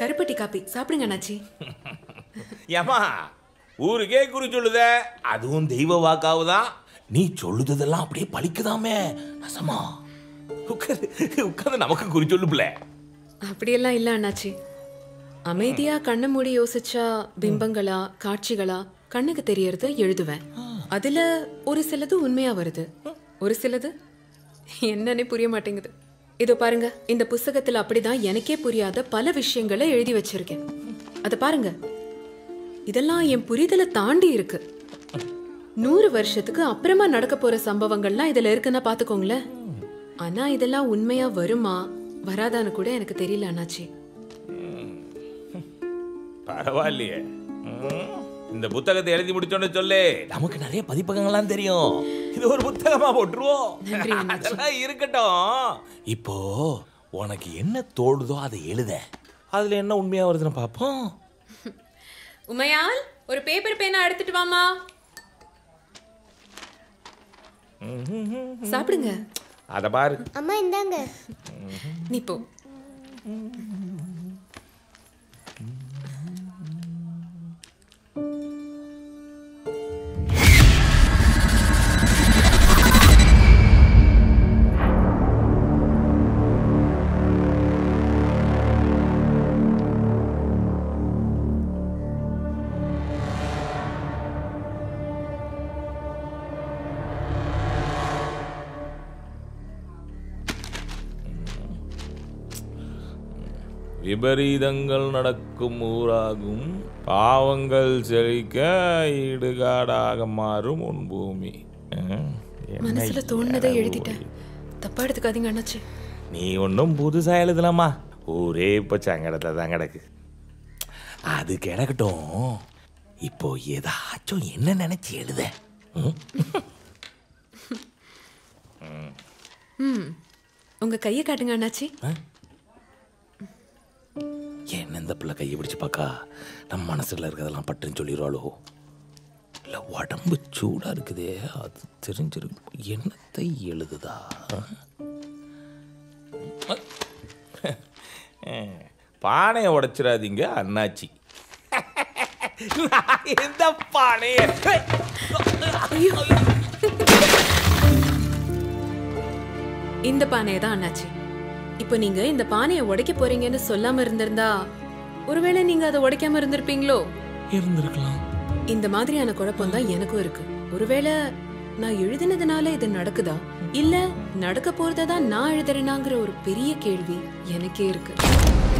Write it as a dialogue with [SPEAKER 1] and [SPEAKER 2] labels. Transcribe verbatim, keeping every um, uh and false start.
[SPEAKER 1] கருப்பட்டி காப்பி சாப்பிடுங்க அண்ணாச்சி.
[SPEAKER 2] ஏமா ஊருக்கே குறி சொல்லுத, அதுவும் தெய்வ வாக்காவுதான். நீ சொல்லுதெல்லாம் அப்படியே பழிக்குதாமே நசமா. உட்காரு உட்காந்து நமக்கு குறி சொல்லுப்ல.
[SPEAKER 1] அப்படியெல்லாம் இல்ல அண்ணாச்சி. அமைதியா கண்ணை மூடி யோசிச்சா பிம்பங்களா காட்சிகளா கண்ணுக்கு தெரியறத எழுதுவேன். அதுல ஒரு சிலது உண்மையா வருது, ஒரு சிலது என்னன்னே புரிய மாட்டேங்குது. இதோ பாருங்க, இந்த புஸ்தகத்துல அப்படிதான் எனக்கே புரியாத பல விஷயங்களை எழுதி வச்சிருக்கேன். அத பாருங்க, இதெல்லாம் என் புரிதலை தாண்டி இருக்கு. நூறு வருஷத்துக்கு அப்புறமா நடக்க போற சம்பவங்கள்லாம் இதுல இருக்குன்னா பாத்துக்கோங்களேன். ஆனா இதெல்லாம் உண்மையா வருமா வராதான்னு கூட எனக்கு தெரியல அண்ணாச்சி.
[SPEAKER 2] பரவாயில்லையே, இந்த புத்தகத்தை எழுதி முடிச்சோன்னு சொல்லு, நமக்கு நிறைய பதிப்பகங்கள்லாம் தெரியும். இது ஒரு புத்தகமா போட்டுருவோம். அதெல்லாம் இருக்கட்டும். இப்போ உனக்கு என்ன தோடுதோ அதை எழுத, அதுல என்ன உண்மையா வருதுன்னு பாப்போம்.
[SPEAKER 1] உமையால், ஒரு பேப்பர் பேனா எடுத்துட்டு வாமா. சாப்பிடுங்க.
[SPEAKER 2] அத பாரு.
[SPEAKER 3] அம்மா இந்தாங்க.
[SPEAKER 1] நீ போ.
[SPEAKER 2] விபரீதங்கள் நடக்கும் ஊராகும், பாவங்கள் செழிக்க ஈடுகாடாக மாறும் உன் பூமி.
[SPEAKER 1] மனசுல தோணுனதை எழுதிட்டேன், தப்பா எடுத்துக்காதீங்க அண்ணாச்சி.
[SPEAKER 2] நீ ஒன்றும் புதுசா எழுதலாமா, ஊரே இப்போ சங்கடத்தை தான் கிடக்கு. அது கிடக்கட்டும், இப்போ ஏதாச்சும் என்ன நினைச்சு எழுத.
[SPEAKER 1] உங்க கையை காட்டுங்க அண்ணாச்சி.
[SPEAKER 2] என்ன இந்த பிள்ளை கையை பிடிச்சு பார்க்கா நம்ம மனசுல இருக்கிறதெல்லாம் பட்டுன்னு சொல்லிடுவாளோ, இல்லை உடம்பு சூடா இருக்குதே அது தெரிஞ்சிருக்கு. என்னத்தை எழுதுதா? பானையை உடைச்சிடாதீங்க அண்ணாச்சி. எந்த பானைய?
[SPEAKER 1] இந்த பானையை தான் அண்ணாச்சி. இப்போ நீங்க இந்த பானையை உடைக்க போறீங்கன்னு சொல்லாம இருந்திருந்தா ஒருவேளை நீங்க அதை உடைக்காம இருந்திருப்பீங்களோ?
[SPEAKER 2] இருந்திருக்கலாம்.
[SPEAKER 1] இந்த மாதிரியான குழப்பம் தான் எனக்கும் இருக்கு. ஒருவேளை நான் எழுதினதுனால இது நடக்குதா, இல்ல நடக்க போறதான் நான் எழுதுறேனாங்கிற ஒரு பெரிய கேள்வி எனக்கே இருக்கு.